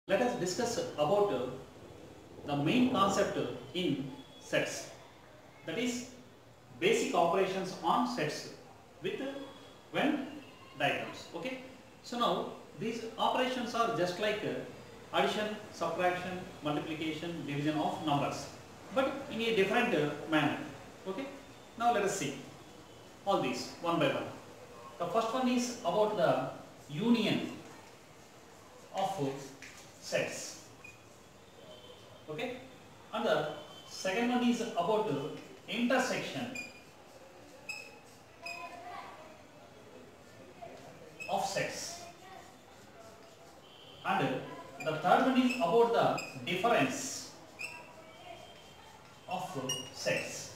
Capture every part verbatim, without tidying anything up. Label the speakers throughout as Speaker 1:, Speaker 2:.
Speaker 1: Let us discuss about uh, the main concept in sets, that is basic operations on sets with Venn diagrams. Okay. So now these operations are just like uh, addition, subtraction, multiplication, division of numbers, but in a different uh, manner. Okay. Now let us see all these one by one. The first one is about the union of sets. Okay. And the second one is about the intersection of sets. And the third one is about the difference of sets.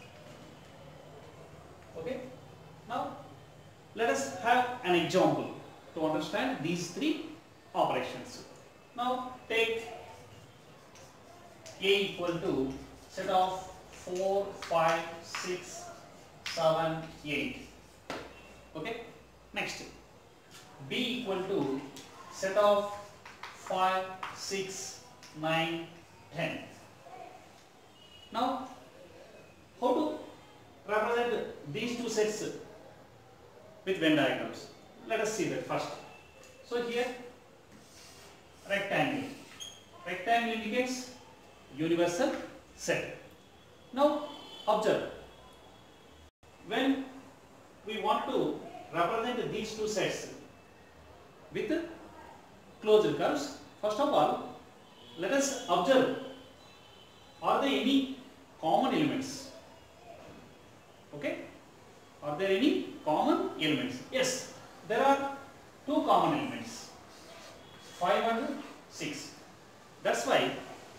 Speaker 1: Okay. Now let us have an example to understand these three operations. Now take A equal to set of four, five, six, seven, eight. Okay. Next, B equal to set of five, six, nine, ten. Now, how to represent these two sets with Venn diagrams? Let us see that first. So here, rectangle. Rectangle indicates universal set. Now observe, when we want to represent these two sets with closed curves, first of all let us observe, are there any common elements? Okay, are there any common elements? Yes, there are two common elements, five and six. That's why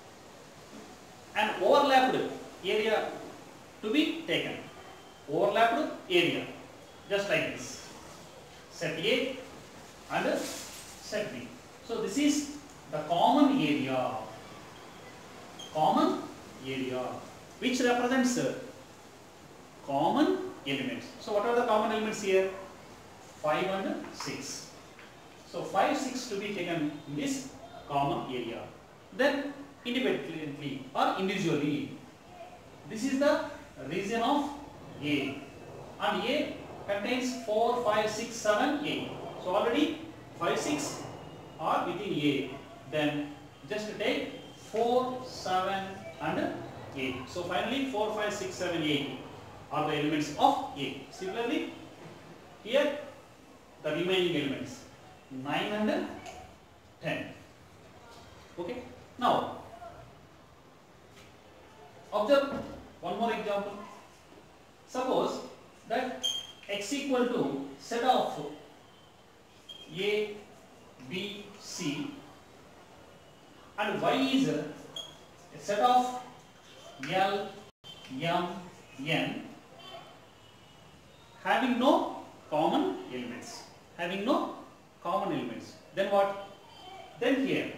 Speaker 1: an overlapped area to be taken. Overlapped area, just like this. Set A and set B. So this is the common area. Common area, which represents common elements. So what are the common elements here? five and six. So five, six to be taken in this common area. Then independently or individually, this is the region of A, and A contains four, five, six, seven, eight. So already five, six are within A. Then just take four, seven and eight. So finally four, five, six, seven, eight are the elements of A. Similarly here the remaining elements nine and ten. Okay. Now observe one more example. Suppose that x equal to set of A, B, C and y is a set of L, M, N having no common elements. Having no common elements. Then what? Then here,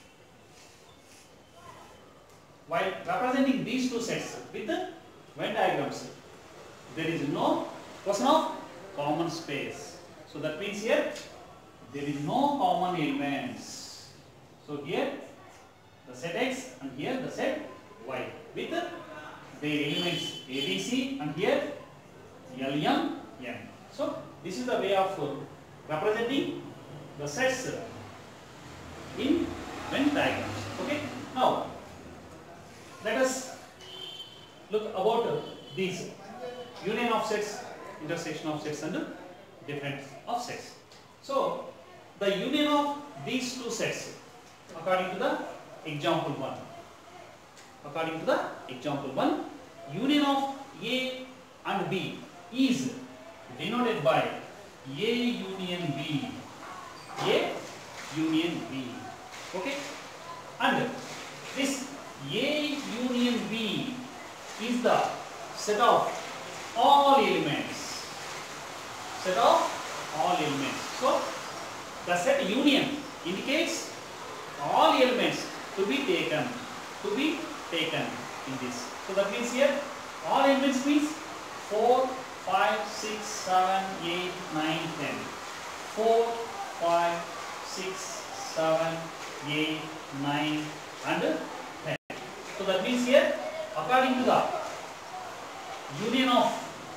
Speaker 1: while representing these two sets with the Venn diagrams, there is no question of common space. So that means here there is no common elements. So here the set X and here the set Y with their elements A, B, C and here L, M, N. So this is the way of representing the sets in Venn diagrams. Okay. Now let us look about these union of sets, intersection of sets and difference of sets. So the union of these two sets according to the example one. According to the example one, union of A and B is denoted by A union B. A union B. Okay. And this A union B is the set of all elements. Set of all elements. So the set union indicates all elements to be taken. To be taken in this. So that means here all elements means four, five, six, seven, eight, nine, ten. four, five, six, seven, eight, nine and ten. So that means here, according to the union of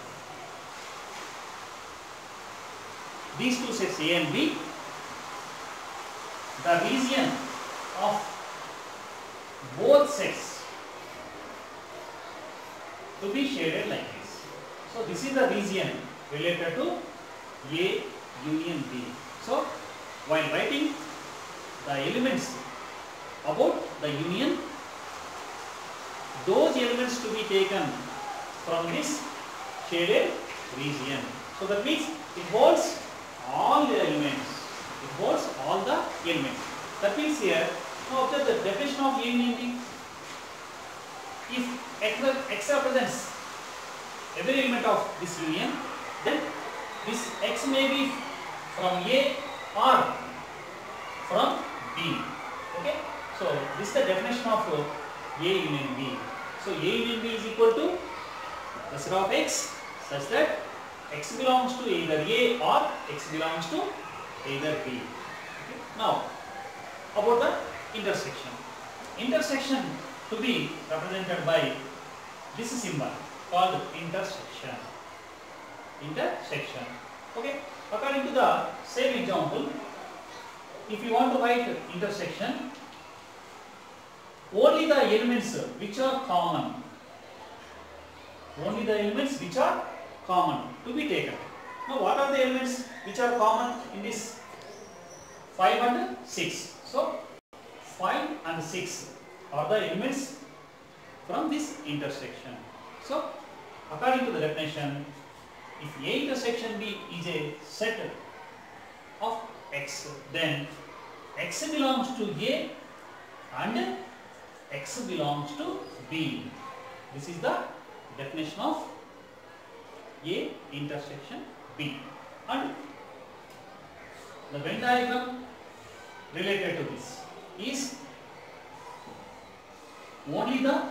Speaker 1: these two sets A and B, the region of both sets to be shaded like this. So this is the region related to A union B. So while writing the elements about the union, those elements to be taken from this shaded region. So that means it holds all the elements. It holds all the elements. That means here, now observe the definition of A union B. If X, X represents every element of this union, then this X may be from A or from B. Okay? So this is the definition of A union B. So A union B is equal to the set of X such that X belongs to either A or X belongs to either B. Okay? Now about the intersection. Intersection to be represented by this symbol called intersection. Intersection. Okay. According to the same example, if you want to write intersection, only the elements which are common, only the elements which are common to be taken. Now what are the elements which are common in this five and six? So five and six are the elements from this intersection. So according to the definition, if A intersection B is a set of X, then X belongs to A and X belongs to B. This is the definition of A intersection B. And the Venn diagram related to this is only the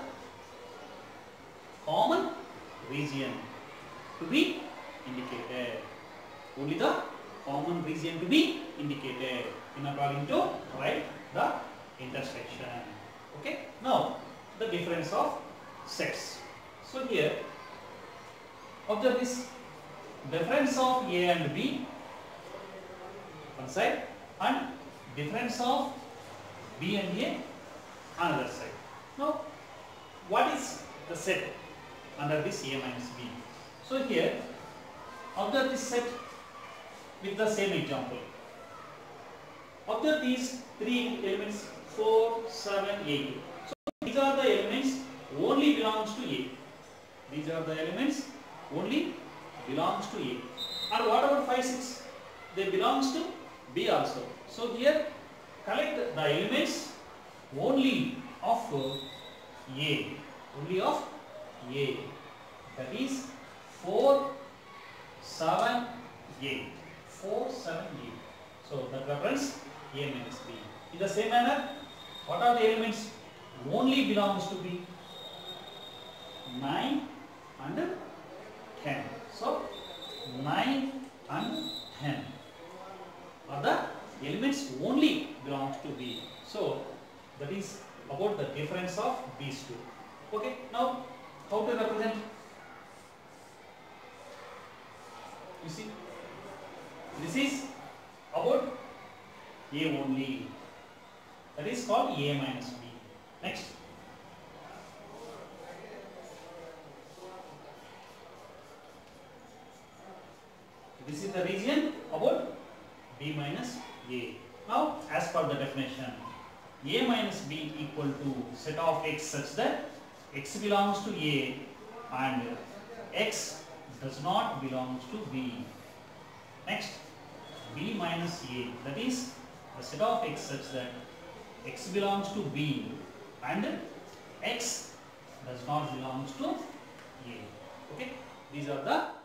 Speaker 1: common region to be indicated. Only the common region to be indicated in according to write the intersection. Okay. Now the difference of sets. So here observe this difference of A and B one side and difference of B and A another side. Now what is the set under this A minus B? So here observe this set with the same example. Observe these three elements four, seven, eight. So these are the elements only belongs to A. These are the elements only belongs to A. And what about five, six? They belongs to B also. So here collect the elements only of A. Only of A. That is four, seven, eight. four, seven, eight. So that represents A minus B. In the same manner, what are the elements only belongs to B? nine and ten. So nine and ten are the elements only belongs to B. So that is about the difference of these two. Okay. Now how to represent? You see, this is about A only. That is called A minus B. Next. This is the region about B minus A. Now, as per the definition, A minus B equal to set of X such that X belongs to A and X does not belong to B. Next, B minus A, that is the set of X such that X belongs to B and X does not belong to A. Okay, these are the